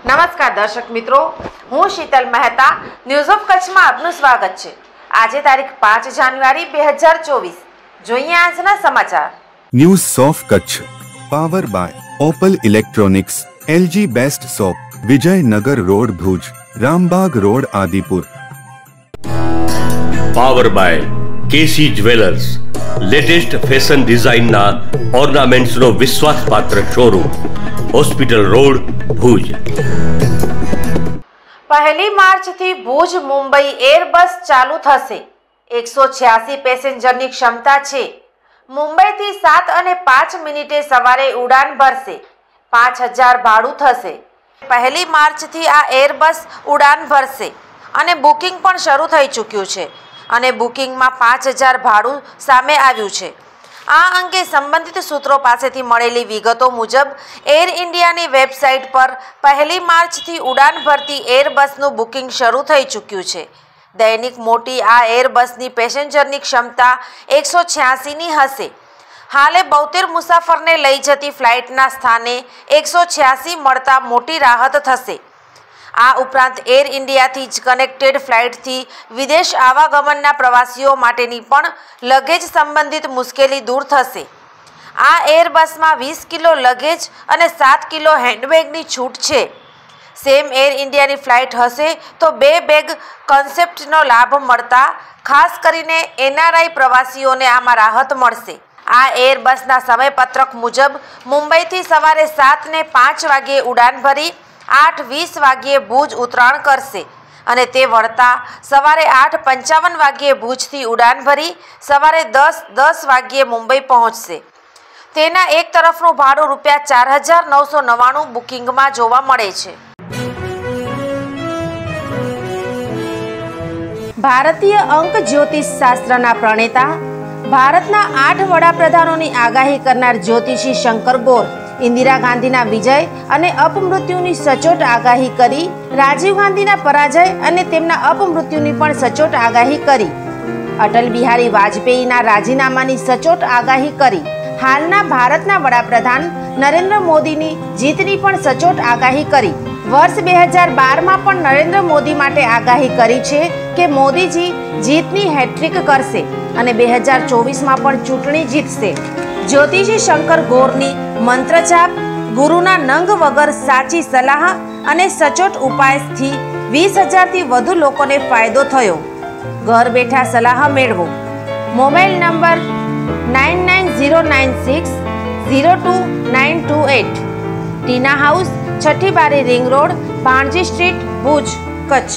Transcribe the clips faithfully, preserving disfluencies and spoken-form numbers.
નમસ્કાર દર્શક મિત્રો, હું શીતલ મહેતા ન્યૂઝ ઓફ કચ્છમાં આપનું સ્વાગત છે। આજે તારીખ પાંચ જાન્યુઆરી બે હજાર ચોવીસ। જોઈએ આજના સમાચાર। News of Kutch power by Opal electronics, LG best shop, Vijaynagar road Bhuj, Rambag road Adipur. Power by KC jewellers, latest fashion ડિઝાઇનના ઓર્નામેન્ટ્સનો વિશ્વાસપાત્ર શોરૂમ, હોસ્પિટલ રોડ ભુજ। પહેલી માર્ચથી ભુજ મુંબઈ એર બસ ચાલુ થશે। એકસો છ્યાસી પેસેન્જરની ક્ષમતા છે। મુંબઈથી સાત અને પાંચ મિનિટે સવારે ઉડાન ભરશે। પાંચ હજાર ભાડું થશે। પહેલી માર્ચથી આ એર બસ ઉડાન ભરશે અને બુકિંગ પણ શરૂ થઈ ચૂક્યું છે અને બુકિંગમાં પાંચ હજાર ભાડું સામે આવ્યું છે। આ અંગે સંબંધિત સૂત્રો પાસેથી મળેલી વિગતો મુજબ એર ઇન્ડિયાની વેબસાઇટ પર પહેલી માર્ચથી ઉડાન ભરતી એર બસનું બુકિંગ શરૂ થઈ ચૂક્યું છે। દૈનિક મોટી આ એર બસની પેસેન્જરની ક્ષમતા એકસો છ્યાસીની હશે। હાલે બોતેર મુસાફરને લઈ જતી ફ્લાઇટના સ્થાને એકસો છ્યાસી મળતા મોટી રાહત થશે। આ ઉપરાંત એર ઇન્ડિયાથી જ કનેક્ટેડ ફ્લાઇટથી વિદેશ આવાગમનના પ્રવાસીઓ માટેની પણ લગેજ સંબંધિત મુશ્કેલી દૂર થશે। આ એર બસમાં વીસ કિલો લગેજ અને સાત કિલો હેન્ડબેગની છૂટ છે। સેમ એર ઇન્ડિયાની ફ્લાઇટ હશે તો બે બેગ કોન્સેપ્ટનો લાભ મળતા ખાસ કરીને એનઆરઆઈ પ્રવાસીઓને આમાં રાહત મળશે। આ એર બસના સમયપત્રક મુજબ મુંબઈથી સવારે સાત ને પાંચ વાગ્યે ઉડાન ભરી આઠ વીસ વાગ્યે ભુજ ઉતરાણ કરશે અને તે વળતા સવારે આઠ પંચાવન વાગ્યે ભુજથી ઉડાન ભરી સવારે દસ દસ વાગ્યે મુંબઈ પહોંચશે। તેના એક તરફનું ભાડું રૂપિયા ચાર હજાર નવસો નવ્વાણું બુકિંગમાં જોવા મળે છે। ભારતીય અંક જ્યોતિષ શાસ્ત્રના પ્રણેતા, ભારતના આઠ વડાપ્રધાનોની આગાહી કરનાર જ્યોતિષી શંકર ગોર ઇન્દિરા ગાંધીના વિજય અને અપમૃત્યુની સચોટ આગાહી કરી, રાજીવ ગાંધીના પરાજય અને તેમના અપમૃત્યુની પણ સચોટ આગાહી કરી, અટલ બિહારી વાજપેયીના રાજીનામાની સચોટ આગાહી કરી, હાલના ભારતના વડાપ્રધાન નરેન્દ્ર મોદીની જીતની પણ સચોટ આગાહી કરી। વર્ષ બે હજાર બારમાં પણ નરેન્દ્ર મોદી માટે આગાહી કરી છે કે મોદીજી જીતની હેટ્રિક કરશે અને બે હજાર ચોવીસમાં પણ ચૂંટણી જીતશે। જ્યોતિષી શંકર ગોરની મંત્રજાપ, ગુરુના નંગ વગર સાચી સલાહ અને સચોટ ઉપાયથી વીસ હજારથી વધુ લોકોને ફાયદો થયો। ઘર બેઠા સલાહ મેળવો। Mobile number nine nine zero nine six zero two nine two eight, Tina house, છઠ્ઠી બારી ring road, Bhanji street, Bhuj, Kutch.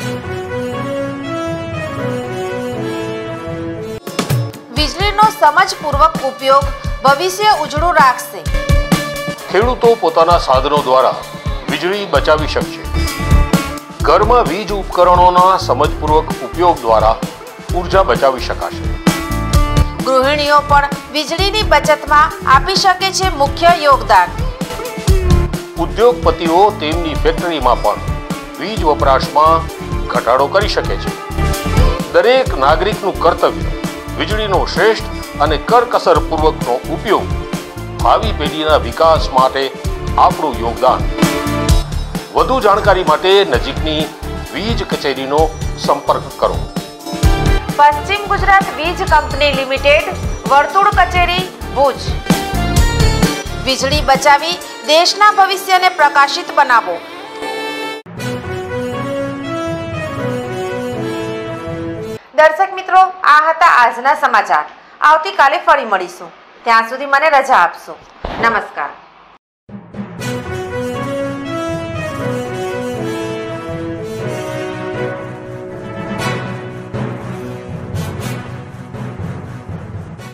વીજળીનો સમજપૂર્વક ઉપયોગ ભવિષ્ય ઉજળું રાખશે। ખેડૂતો પોતાના સાધનો દ્વારા વીજળી બચાવી શકશે। ઘરમાં વીજ ઉપકરણોના સમજપૂર્વક ઉપયોગ દ્વારા ઉર્જા બચાવી શકાશે। ગૃહિણીઓ પણ વીજળીની બચતમાં આપી શકે છે મુખ્ય યોગદાન। ઉદ્યોગપતિઓ તેમની ફેક્ટરીમાં પણ વીજ વપરાશમાં ઘટાડો કરી શકે છે। દરેક નાગરિકનું કર્તવ્ય વીજળીનો શ્રેષ્ઠ અને કરકસરપૂર્વકનો ઉપયોગ ભાવિ પેઢીના વિકાસ માટે આપણું યોગદાન। વધુ જાણકારી માટે નજીકની વીજ કચેરીનો સંપર્ક કરો। પશ્ચિમ ગુજરાત વીજ કંપની લિમિટેડ, વર્તુળ કચેરી, ભુજ। વીજળી બચાવી દેશના ભવિષ્યને પ્રકાશિત બનાવો। દર્શક મિત્રો, આ હતા આજના સમાચાર। આવતીકાલે ફરી મળીશું। ત્યાં સુધી મને રજા આપશો। નમસ્કાર।